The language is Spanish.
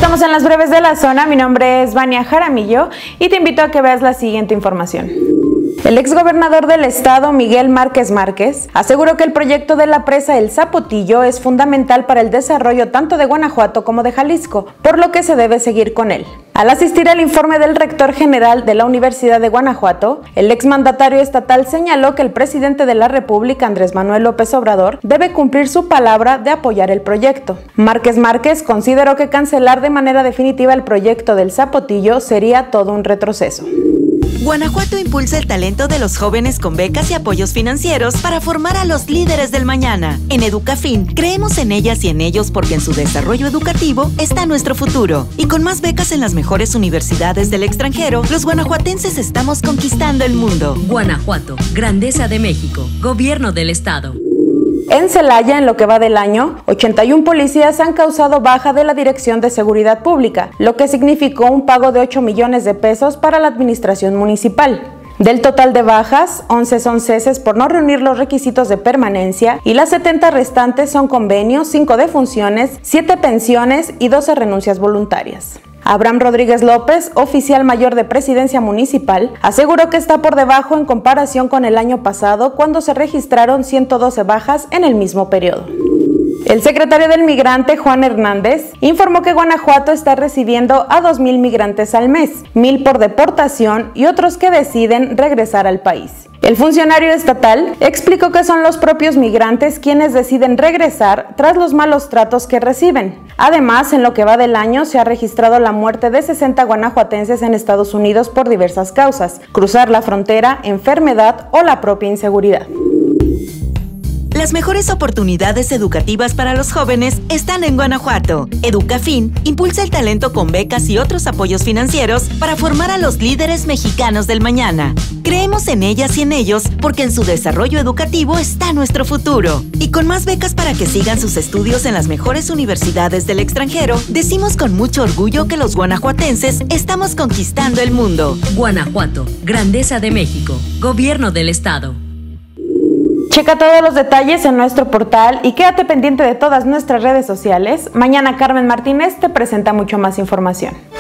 Estamos en las breves de la zona. Mi nombre es Vania Jaramillo y te invito a que veas la siguiente información. El exgobernador del estado, Miguel Márquez Márquez, aseguró que el proyecto de la presa El Zapotillo es fundamental para el desarrollo tanto de Guanajuato como de Jalisco, por lo que se debe seguir con él. Al asistir al informe del rector general de la Universidad de Guanajuato, el exmandatario estatal señaló que el presidente de la República, Andrés Manuel López Obrador, debe cumplir su palabra de apoyar el proyecto. Márquez Márquez consideró que cancelar de manera definitiva el proyecto del Zapotillo sería todo un retroceso. Guanajuato impulsa el talento de los jóvenes con becas y apoyos financieros para formar a los líderes del mañana. En Educafin, creemos en ellas y en ellos porque en su desarrollo educativo está nuestro futuro. Y con más becas en las mejores universidades del extranjero, los guanajuatenses estamos conquistando el mundo. Guanajuato, Grandeza de México, Gobierno del Estado. En Celaya, en lo que va del año, 81 policías han causado baja de la Dirección de Seguridad Pública, lo que significó un pago de 8 millones de pesos para la administración municipal. Del total de bajas, 11 son ceses por no reunir los requisitos de permanencia y las 70 restantes son convenios, 5 defunciones, 7 pensiones y 12 renuncias voluntarias. Abraham Rodríguez López, oficial mayor de Presidencia Municipal, aseguró que está por debajo en comparación con el año pasado, cuando se registraron 112 bajas en el mismo periodo. El secretario del Migrante, Juan Hernández, informó que Guanajuato está recibiendo a 2,000 migrantes al mes, 1,000 por deportación y otros que deciden regresar al país. El funcionario estatal explicó que son los propios migrantes quienes deciden regresar tras los malos tratos que reciben. Además, en lo que va del año se ha registrado la muerte de 60 guanajuatenses en Estados Unidos por diversas causas: cruzar la frontera, enfermedad o la propia inseguridad. Las mejores oportunidades educativas para los jóvenes están en Guanajuato. Educafin impulsa el talento con becas y otros apoyos financieros para formar a los líderes mexicanos del mañana. Creemos en ellas y en ellos porque en su desarrollo educativo está nuestro futuro. Y con más becas para que sigan sus estudios en las mejores universidades del extranjero, decimos con mucho orgullo que los guanajuatenses estamos conquistando el mundo. Guanajuato, Grandeza de México, Gobierno del Estado. Checa todos los detalles en nuestro portal y quédate pendiente de todas nuestras redes sociales. Mañana Carmen Martínez te presenta mucho más información.